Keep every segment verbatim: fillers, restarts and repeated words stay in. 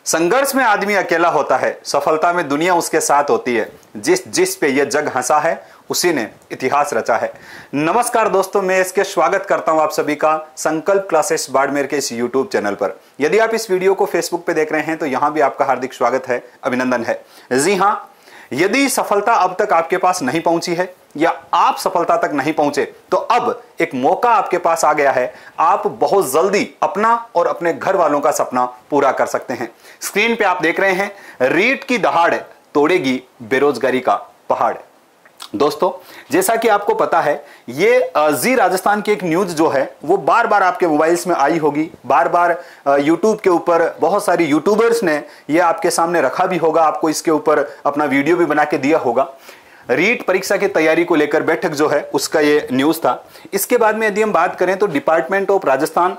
संघर्ष में आदमी अकेला होता है, सफलता में दुनिया उसके साथ होती है। जिस जिस पे यह जग हंसा है उसी ने इतिहास रचा है। नमस्कार दोस्तों, मैं इसके स्वागत करता हूं आप सभी का संकल्प क्लासेस बाड़मेर के इस यूट्यूब चैनल पर। यदि आप इस वीडियो को फेसबुक पे देख रहे हैं तो यहां भी आपका हार्दिक स्वागत है, अभिनंदन है। जी हां, यदि सफलता अब तक आपके पास नहीं पहुंची है या आप सफलता तक नहीं पहुंचे तो अब एक मौका आपके पास आ गया है। आप बहुत जल्दी अपना और अपने घर वालों का सपना पूरा कर सकते हैं। स्क्रीन पे आप देख रहे हैं, रीट की दहाड़ तोड़ेगी बेरोजगारी का पहाड़। दोस्तों, जैसा कि आपको पता है, ये जी राजस्थान की एक न्यूज जो है वो बार बार आपके मोबाइल्स में आई होगी। बार बार यूट्यूब के ऊपर बहुत सारी यूट्यूबर्स ने ये आपके सामने रखा भी होगा, आपको इसके ऊपर अपना वीडियो भी बना के दिया होगा। रीट परीक्षा की तैयारी को लेकर बैठक जो है उसका ये न्यूज था। इसके बाद में यदि हम बात करें तो डिपार्टमेंट ऑफ राजस्थान,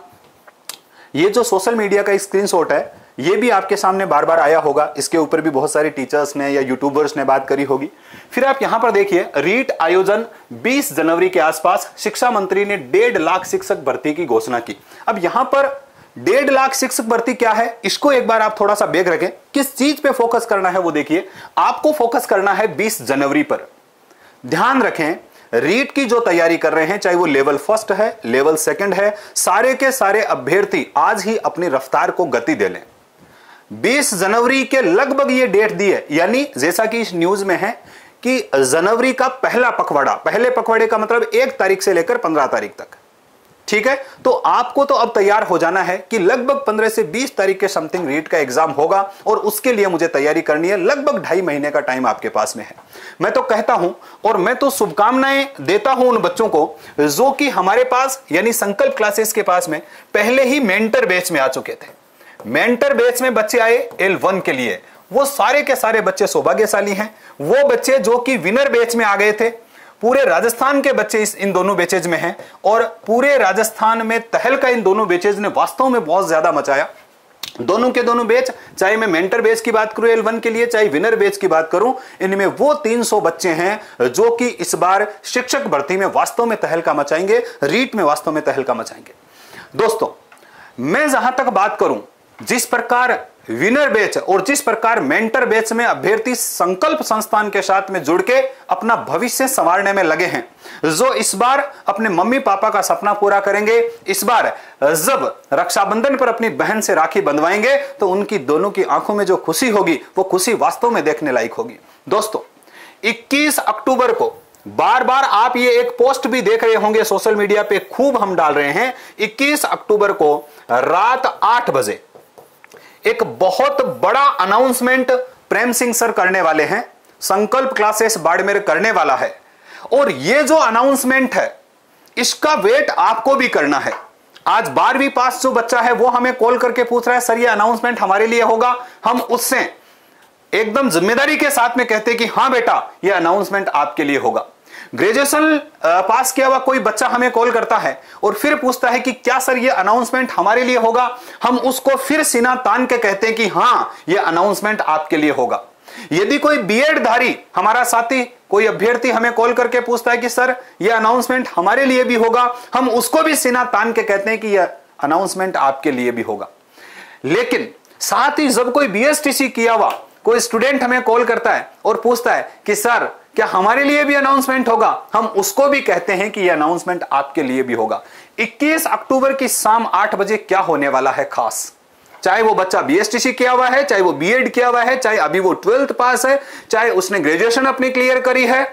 ये जो सोशल मीडिया का स्क्रीनशॉट है ये भी आपके सामने बार बार आया होगा। इसके ऊपर भी बहुत सारे टीचर्स ने या यूट्यूबर्स ने बात करी होगी। फिर आप यहां पर देखिए, रीट आयोजन बीस जनवरी के आसपास शिक्षा मंत्री ने डेढ़ लाख शिक्षक भर्ती की घोषणा की। अब यहां पर डेढ़ लाख शिक्षक भर्ती क्या है, इसको एक बार आप थोड़ा सा बेग रखें। किस चीज पे फोकस करना है वो देखिए। आपको फोकस करना है बीस जनवरी पर। ध्यान रखें, रीट की जो तैयारी कर रहे हैं, चाहे वो लेवल फर्स्ट है, लेवल सेकंड है, सारे के सारे अभ्यर्थी आज ही अपनी रफ्तार को गति दे लें। बीस जनवरी के लगभग ये डेट दी है, यानी जैसा कि इस न्यूज में है कि जनवरी का पहला पखवाड़ा, पहले पखवाड़े का मतलब एक तारीख से लेकर पंद्रह तारीख तक। ठीक है, तो आपको तो अब तैयार हो जाना है कि लगभग पंद्रह से बीस तारीख के समथिंग रीट का एग्जाम होगा और उसके लिए मुझे तैयारी करनी है। लगभग ढाई महीने का टाइम आपके पास में है। मैं तो कहता हूं और मैं तो शुभकामनाएं देता हूं उन बच्चों को जो कि हमारे पास यानी संकल्प क्लासेस के पास में पहले ही मेंटर बैच में आ चुके थे। मेंटर बैच में बच्चे आए एल वन के लिए, वो सारे के सारे बच्चे सौभाग्यशाली हैं। वो बच्चे जो कि विनर बैच में आ गए थे, पूरे राजस्थान के बच्चे इस इन दोनों बैचेज में हैं और पूरे राजस्थान में तहलका इन दोनों बैचेज ने वास्तव में बहुत ज्यादा मचाया। दोनों के दोनों बैच, चाहे मैं मेंटर बैच की बात करूं एल वन के लिए, चाहे विनर बैच की बात करूं, इनमें वो तीन सौ बच्चे हैं जो कि इस बार शिक्षक भर्ती में वास्तव में तहलका मचाएंगे, रीट में वास्तव में तहलका मचाएंगे। दोस्तों, मैं जहां तक बात करूं, जिस प्रकार विनर बैच और जिस प्रकार मेंटर बैच में अभ्यर्थी संकल्प संस्थान के साथ में जुड़ के अपना भविष्य संवारने में लगे हैं, जो इस बार अपने मम्मी पापा का सपना पूरा करेंगे, इस बार जब रक्षाबंधन पर अपनी बहन से राखी बंधवाएंगे तो उनकी दोनों की आंखों में जो खुशी होगी वो खुशी वास्तव में देखने लायक होगी। दोस्तों, इक्कीस अक्टूबर को बार बार आप ये एक पोस्ट भी देख रहे होंगे सोशल मीडिया पे, खूब हम डाल रहे हैं। इक्कीस अक्टूबर को रात आठ बजे एक बहुत बड़ा अनाउंसमेंट प्रेम सिंह सर करने वाले हैं, संकल्प क्लासेस बाड़मेर करने वाला है। और ये जो अनाउंसमेंट है इसका वेट आपको भी करना है। आज बारहवीं पास जो बच्चा है वो हमें कॉल करके पूछ रहा है, सर ये अनाउंसमेंट हमारे लिए होगा। हम उससे एकदम जिम्मेदारी के साथ में कहते हैं कि हां बेटा, ये अनाउंसमेंट आपके लिए होगा। ग्रेजुएशन पास किया हुआ कोई बच्चा हमें कॉल करता है और फिर पूछता है कि क्या सर ये अनाउंसमेंट हमारे लिए होगा, हम उसको फिर सीना तान के कहते हैं कि हां ये अनाउंसमेंट आपके लिए होगा। यदि कोई बीएड धारी हमारा साथी, कोई अभ्यर्थी हमें कॉल करके पूछता है कि सर ये अनाउंसमेंट हमारे लिए भी होगा, हम उसको भी सीना तान के कहते हैं कि यह अनाउंसमेंट आपके लिए भी होगा। लेकिन साथ ही जब कोई बीएसटीसी किया हुआ कोई स्टूडेंट हमें कॉल करता है और पूछता है कि सर क्या हमारे लिए भी अनाउंसमेंट होगा, हम उसको भी कहते हैं कि यह अनाउंसमेंट आपके लिए भी होगा। इक्कीस अक्टूबर की शाम आठ बजे क्या होने वाला है खास, चाहे वो बच्चा बीएसटीसी किया हुआ है, चाहे वो बीएड किया हुआ है, चाहे अभी वो ट्वेल्थ पास है, चाहे उसने ग्रेजुएशन अपनी क्लियर करी है,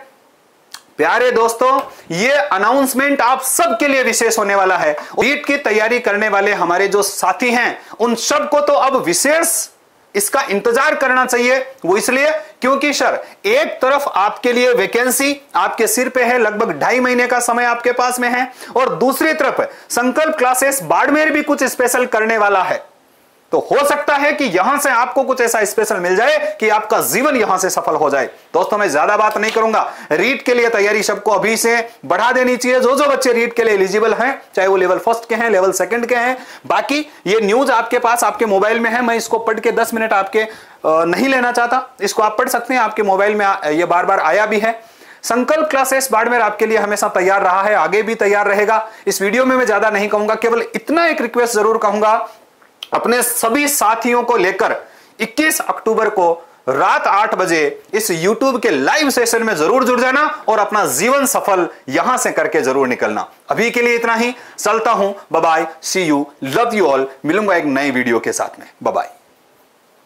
प्यारे दोस्तों, ये अनाउंसमेंट आप सबके लिए विशेष होने वाला है। रीट की तैयारी करने वाले हमारे जो साथी हैं उन सबको तो अब विशेष इसका इंतजार करना चाहिए। वो इसलिए क्योंकि सर एक तरफ आपके लिए वैकेंसी आपके सिर पे है, लगभग ढाई महीने का समय आपके पास में है, और दूसरी तरफ संकल्प क्लासेस बाड़मेर भी कुछ स्पेशल करने वाला है। तो हो सकता है कि यहां से आपको कुछ ऐसा स्पेशल मिल जाए कि आपका जीवन यहां से सफल हो जाए। दोस्तों, मैं ज्यादा बात नहीं करूंगा, रीट के लिए तैयारी सबको अभी से बढ़ा देनी चाहिए। जो जो बच्चे रीट के लिए एलिजिबल हैं, चाहे वो लेवल फर्स्ट के हैं, लेवल सेकंड के हैं, बाकी ये न्यूज आपके पास आपके मोबाइल में है। मैं इसको पढ़ के दस मिनट आपके नहीं लेना चाहता, इसको आप पढ़ सकते हैं, आपके मोबाइल में ये बार बार आया भी है। संकल्प क्लासेस बाड़मेर आपके लिए हमेशा तैयार रहा है, आगे भी तैयार रहेगा। इस वीडियो में मैं ज्यादा नहीं कहूंगा, केवल इतना एक रिक्वेस्ट जरूर कहूंगा, अपने सभी साथियों को लेकर इक्कीस अक्टूबर को रात आठ बजे इस YouTube के लाइव सेशन में जरूर जुड़ जाना और अपना जीवन सफल यहां से करके जरूर निकलना। अभी के लिए इतना ही, चलता हूं, bye bye, see you, love you all. मिलूंगा एक नई वीडियो के साथ में, बाय बाय।